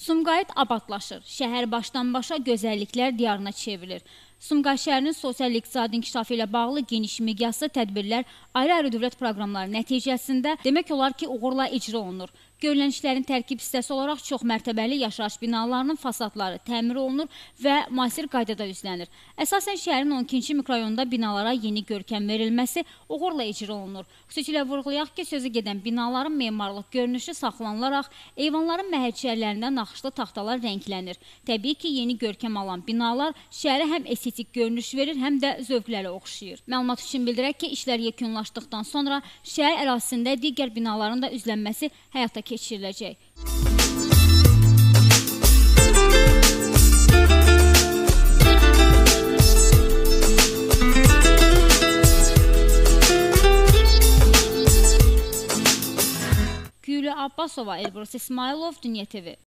Sumqayıt abadlaşır, şəhər başdan-başa gözəlliklər diyarına çevrilir. Sumqayıt şəhərinin sosial-iqtisadi inkişafı ilə bağlı geniş miqyaslı tədbirlər ayrı-ayrı dövlət proqramları nəticəsində demək olar ki, uğurla icra olunur. Görülən işlərin tərkib hissəsi olaraq çox mərtəbəli yaşayış binalarının fasadları təmir olunur və müasir qaydada üzlənir. Əsasən şəhərin 12-ci mikrorayonunda binalara yeni görkəm verilməsi uğurla icra olunur. Xüsusilə vurğulayaq ki, sözü gedən binaların memarlıq görünüşü saxlanılaraq eyvanların məhəccərlərində naxışlı taxtalar rənglənir. Təbii ki, yeni görkəm alan binalar şəhərə həm estetik görünüş verir, həm də zövqlərə oxşayır. Məlumat üçün bildirək ki, işlər yekunlaşdıqdan sonra şəhər ərazisində digər binaların da üzlənməsi həyata keçiriləcək. Gülü Abbasova, Elbrus İsmailov, Dünya TV.